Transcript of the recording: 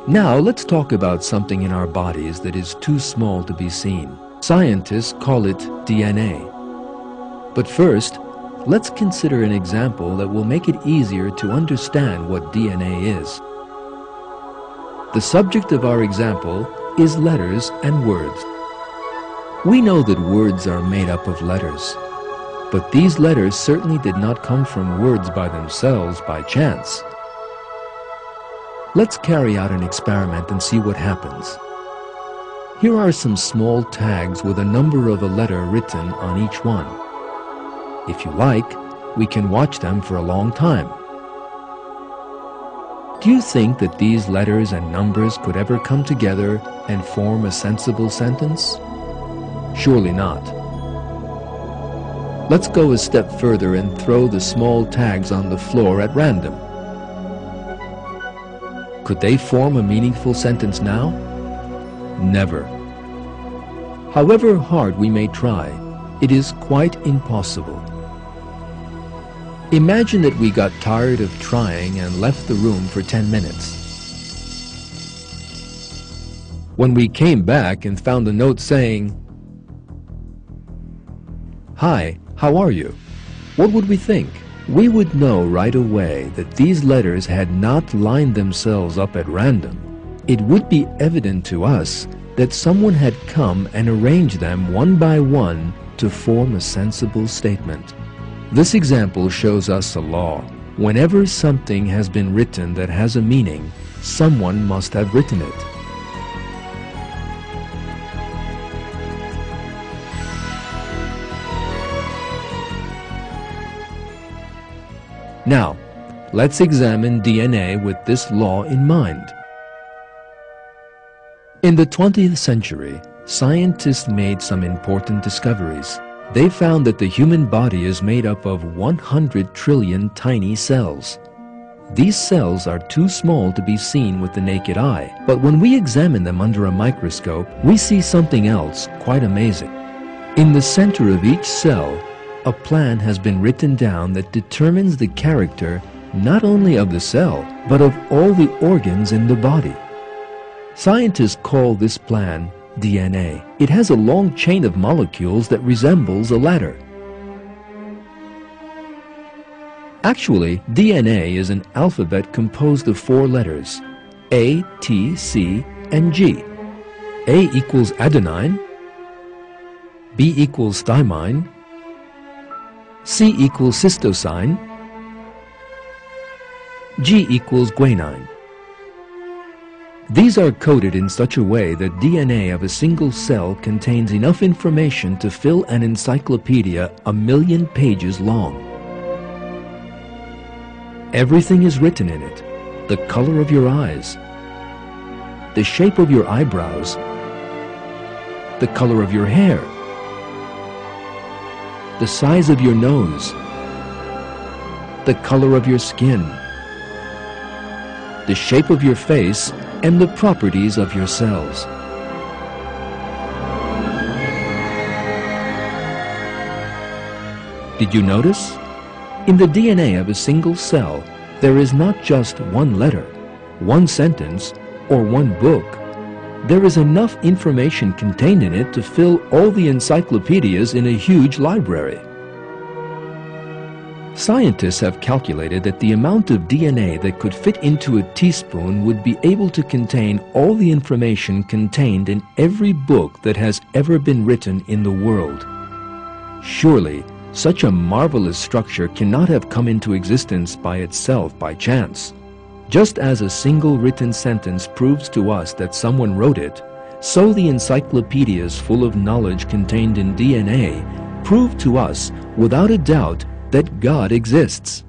Now let's talk about something in our bodies that is too small to be seen. Scientists call it DNA. But first, let's consider an example that will make it easier to understand what DNA is. The subject of our example is letters and words. We know that words are made up of letters, but these letters certainly did not come from words by themselves by chance. Let's carry out an experiment and see what happens. Here are some small tags with a number of a letter written on each one. If you like, we can watch them for a long time. Do you think that these letters and numbers could ever come together and form a sensible sentence? Surely not. Let's go a step further and throw the small tags on the floor at random. Could they form a meaningful sentence now? Never. However hard we may try, it is quite impossible. Imagine that we got tired of trying and left the room for 10 minutes. When we came back and found a note saying, "Hi, how are you?" what would we think? We would know right away that these letters had not lined themselves up at random. It would be evident to us that someone had come and arranged them one by one to form a sensible statement. This example shows us a law. Whenever something has been written that has a meaning, someone must have written it. Now, let's examine DNA with this law in mind. In the 20th century, scientists made some important discoveries. They found that the human body is made up of 100 trillion tiny cells. These cells are too small to be seen with the naked eye, but when we examine them under a microscope, we see something else quite amazing. In the center of each cell, a plan has been written down that determines the character not only of the cell, but of all the organs in the body. Scientists call this plan DNA. It has a long chain of molecules that resembles a ladder. Actually, DNA is an alphabet composed of 4 letters: A, T, C, and G. A equals adenine, B equals thymine, C equals cystosine, G equals guanine. These are coded in such a way that DNA of a single cell contains enough information to fill an encyclopedia 1,000,000 pages long. Everything is written in it: the color of your eyes, the shape of your eyebrows, the color of your hair, the size of your nose, the color of your skin, the shape of your face, and the properties of your cells. Did you notice? In the DNA of a single cell, there is not just one letter, one sentence, or one book. There is enough information contained in it to fill all the encyclopedias in a huge library. Scientists have calculated that the amount of DNA that could fit into a teaspoon would be able to contain all the information contained in every book that has ever been written in the world. Surely, such a marvelous structure cannot have come into existence by itself by chance. Just as a single written sentence proves to us that someone wrote it, so the encyclopedias full of knowledge contained in DNA prove to us, without a doubt, that God exists.